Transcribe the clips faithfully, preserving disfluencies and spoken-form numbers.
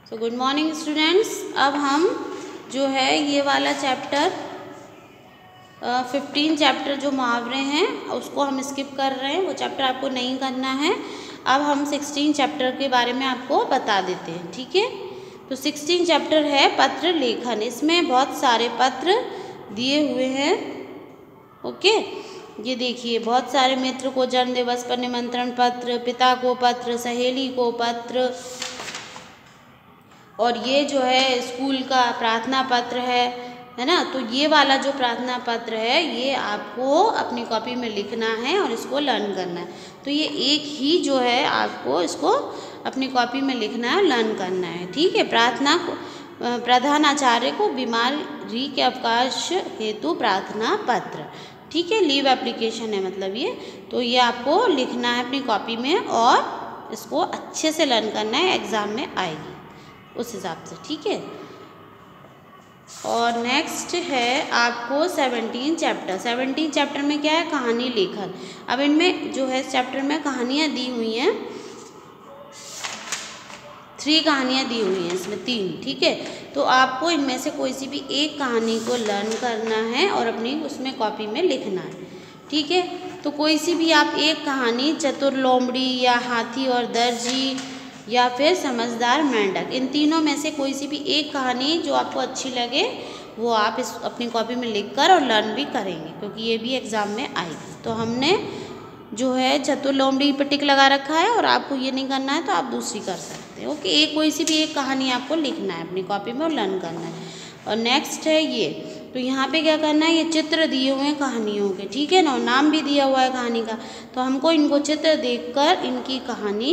So good morning students. अब हम जो है ये वाला चैप्टर फिफ्टीन चैप्टर जो मुहावरे हैं उसको हम स्किप कर रहे हैं, वो चैप्टर आपको नहीं करना है। अब हम सिक्सटीन चैप्टर के बारे में आपको बता देते हैं, ठीक है। तो सिक्सटीन चैप्टर है पत्र लेखन। इसमें बहुत सारे पत्र दिए हुए हैं, ओके। ये देखिए, बहुत सारे मित्र को जन्म दिवस पर निमंत्रण पत्र, पिता को पत्र, सहेली को पत्र, और ये जो है स्कूल का प्रार्थना पत्र है है ना। तो ये वाला जो प्रार्थना पत्र है ये आपको अपनी कॉपी में लिखना है और इसको लर्न करना है। तो ये एक ही जो है आपको इसको अपनी कॉपी में लिखना है, लर्न करना है, ठीक है। प्रार्थना को प्रधान आचार्य को बीमारी के अवकाश हेतु प्रार्थना पत्र, ठीक है। लीव एप्लीकेशन है मतलब ये। तो ये आपको लिखना है अपनी कॉपी में और इसको अच्छे से लर्न करना है, एग्ज़ाम में आएगी उस हिसाब से, ठीक है। और नेक्स्ट है आपको सेवनटीन चैप्टर। सेवनटीन चैप्टर में क्या है, कहानी लेखन। अब इनमें जो है चैप्टर में कहानियाँ दी हुई हैं, थ्री कहानियाँ दी हुई हैं इसमें, तीन, ठीक है। तो आपको इनमें से कोई सी भी एक कहानी को लर्न करना है और अपनी उसमें कॉपी में लिखना है, ठीक है। तो कोई सी भी आप एक कहानी, चतुर लोमड़ी या हाथी और दर्जी या फिर समझदार मेंढक, इन तीनों में से कोई सी भी एक कहानी जो आपको अच्छी लगे वो आप इस अपनी कॉपी में लिखकर और लर्न भी करेंगे, क्योंकि ये भी एग्ज़ाम में आएगी। तो हमने जो है चतुर लोमड़ी पर टिक लगा रखा है और आपको ये नहीं करना है तो आप दूसरी कर सकते हैं, ओके। एक कोई सी भी एक कहानी आपको लिखना है अपनी कॉपी में और लर्न करना है। और नेक्स्ट है ये, तो यहाँ पे क्या करना है, ये चित्र दिए हुए हैं कहानियों के, ठीक है ना, और नाम भी दिया हुआ है कहानी का। तो हमको इनको चित्र देखकर इनकी कहानी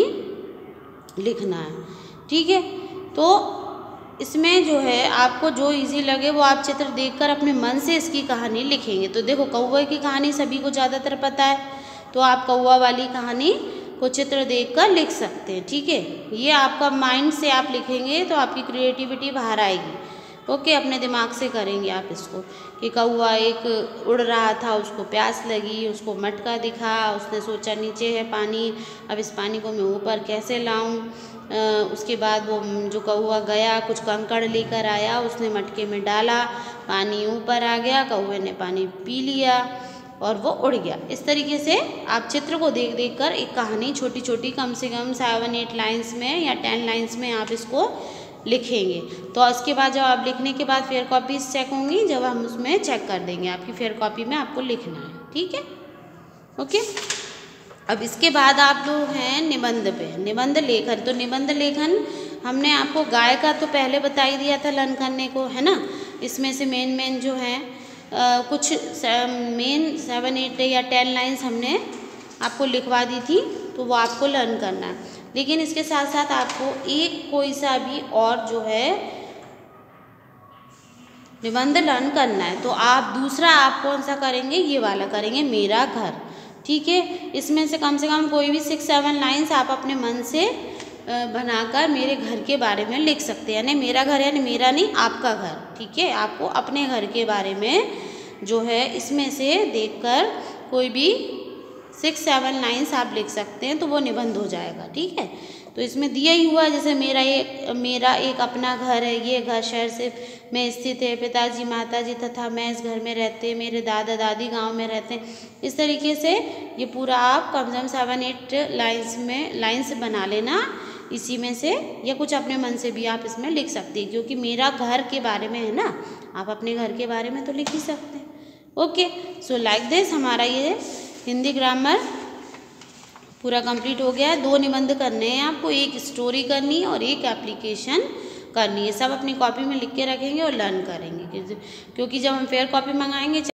लिखना है, ठीक है। तो इसमें जो है आपको जो इजी लगे वो आप चित्र देखकर अपने मन से इसकी कहानी लिखेंगे। तो देखो, कौवे की कहानी सभी को ज़्यादातर पता है, तो आप कौवा वाली कहानी को चित्र देखकर लिख सकते हैं, ठीक है। ये आपका माइंड से आप लिखेंगे तो आपकी क्रिएटिविटी बाहर आएगी, ओके। अपने दिमाग से करेंगे आप इसको कि कौवा एक उड़ रहा था, उसको प्यास लगी, उसको मटका दिखा, उसने सोचा नीचे है पानी, अब इस पानी को मैं ऊपर कैसे लाऊं। उसके बाद वो जो कौवा गया, कुछ कंकड़ लेकर आया, उसने मटके में डाला, पानी ऊपर आ गया, कौवे ने पानी पी लिया और वो उड़ गया। इस तरीके से आप चित्र को देख देख कर एक कहानी छोटी छोटी, कम से कम सेवन एट लाइन्स में या टेन लाइन्स में आप इसको लिखेंगे। तो इसके बाद जब आप लिखने के बाद फेयर कॉपीज चेक होंगी, जब हम उसमें चेक कर देंगे आपकी फेयर कॉपी में आपको लिखना है, ठीक है, ओके। अब इसके बाद आप जो हैं निबंध पे, निबंध लेखन। तो निबंध लेखन हमने आपको गाय का तो पहले बता ही दिया था लर्न करने को, है ना। इसमें से मेन मेन जो हैं कुछ मेन सेवन एट या टेन लाइन्स हमने आपको लिखवा दी थी, तो वो आपको लर्न करना है। लेकिन इसके साथ साथ आपको एक कोई सा भी और जो है निबंध लर्न करना है। तो आप दूसरा आप कौन सा करेंगे, ये वाला करेंगे, मेरा घर, ठीक है। इसमें से कम से कम कोई भी सिक्स सेवन लाइन्स आप अपने मन से बनाकर मेरे घर के बारे में लिख सकते हैं, यानी मेरा घर यानी मेरा नहीं, आपका घर, ठीक है। आपको अपने घर के बारे में जो है इसमें से देखकर कोई भी सिक्स सेवन लाइन्स आप लिख सकते हैं, तो वो निबंध हो जाएगा, ठीक है। तो इसमें दिया ही हुआ, जैसे मेरा एक मेरा एक अपना घर है, ये घर शहर से में स्थित है, पिताजी माताजी तथा मैं इस घर में रहते हैं, मेरे दादा दादी गांव में रहते हैं। इस तरीके से ये पूरा आप कम से कम सेवन एट लाइन्स में लाइन्स बना लेना इसी में से, या कुछ अपने मन से भी आप इसमें लिख सकते हैं, क्योंकि मेरा घर के बारे में है ना, आप अपने घर के बारे में तो लिख ही सकते हैं, ओके। सो लाइक दिस हमारा ये हिंदी ग्रामर पूरा कंप्लीट हो गया है। दो निबंध करने हैं आपको, एक स्टोरी करनी है और एक एप्लीकेशन करनी है। सब अपनी कॉपी में लिख के रखेंगे और लर्न करेंगे, क्योंकि जब हम फेयर कॉपी मंगाएंगे